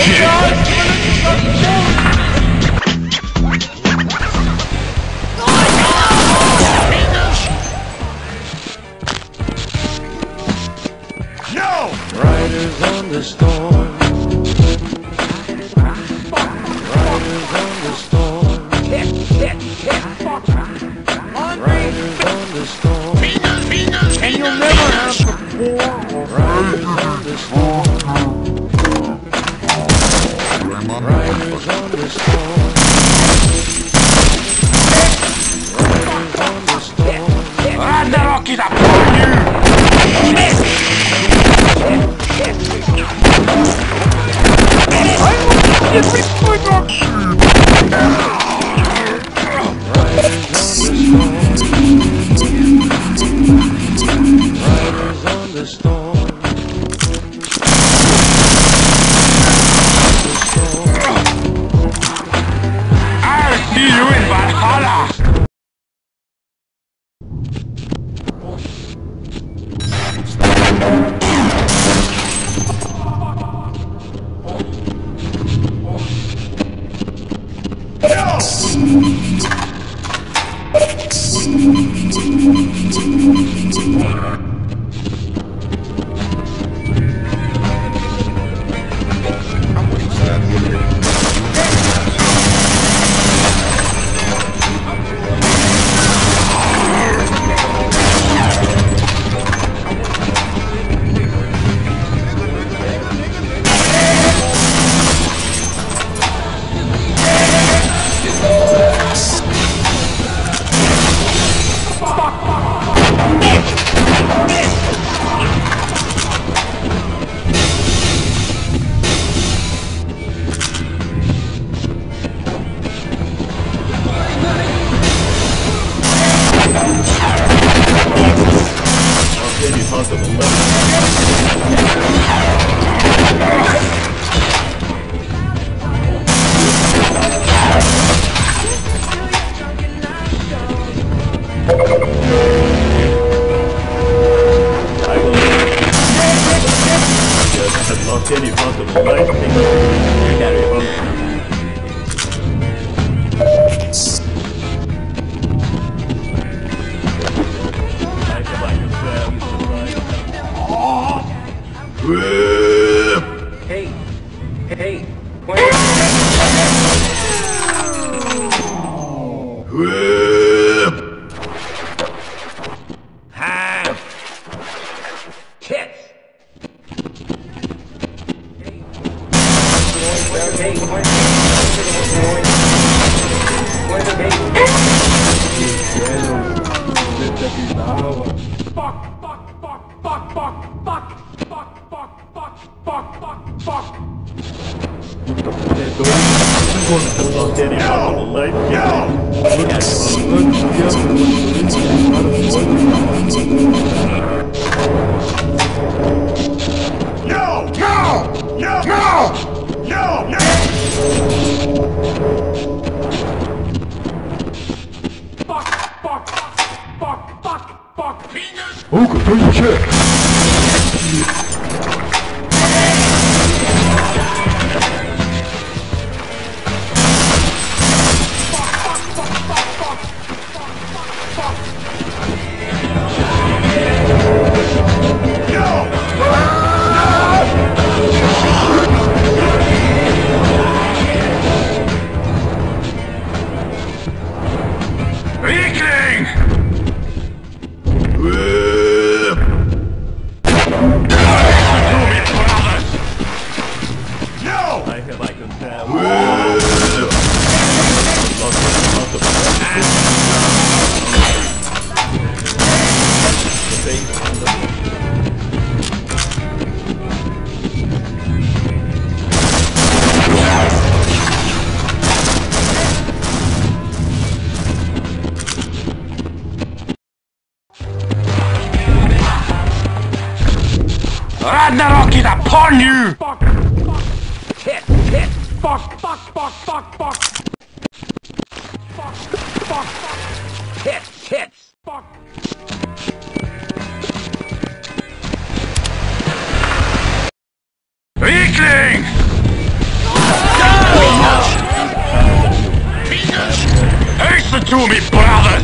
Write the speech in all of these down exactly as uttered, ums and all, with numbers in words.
Riders on the storm. Riders on the storm. Riders on the storm. And you'll never have to pour. Riders on the storm. Riders on the storm. Riders on the storm. Ragnarok is upon you! Riders on the storm. I'll see you in Valhalla! Any possible life thing you carry on. Hey, hey, wait. Have kids. No! No! No! No! No! No! Fuck! Fuck! Fuck! Fuck! Fuck! Penis! Oh, go through your shit! Ragnarok is upon you! Fuck! Hit! Hit! Fuck! Fuck! Fuck! Fuck! Fuck! Fuck! Fuck! Hit! Hit! Fuck! Weakling! to me, brother!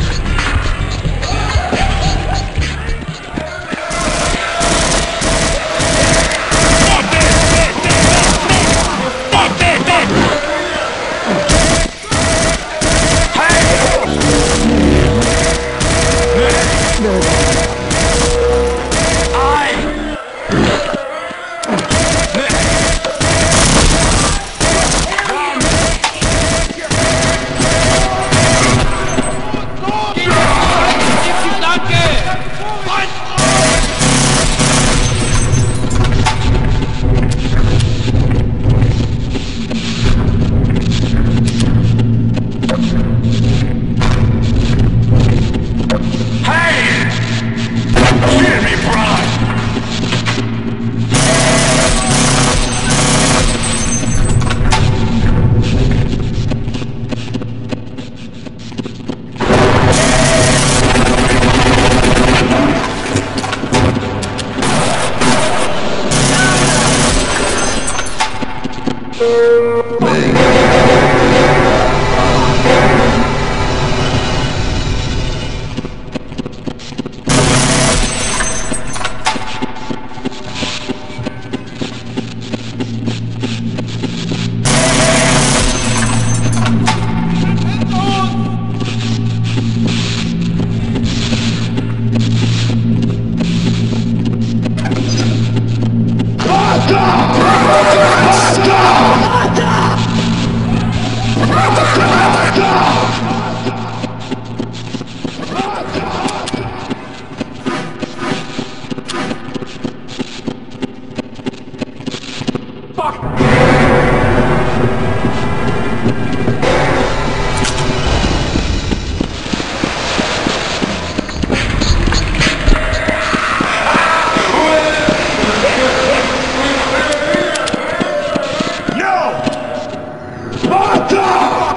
Sparta!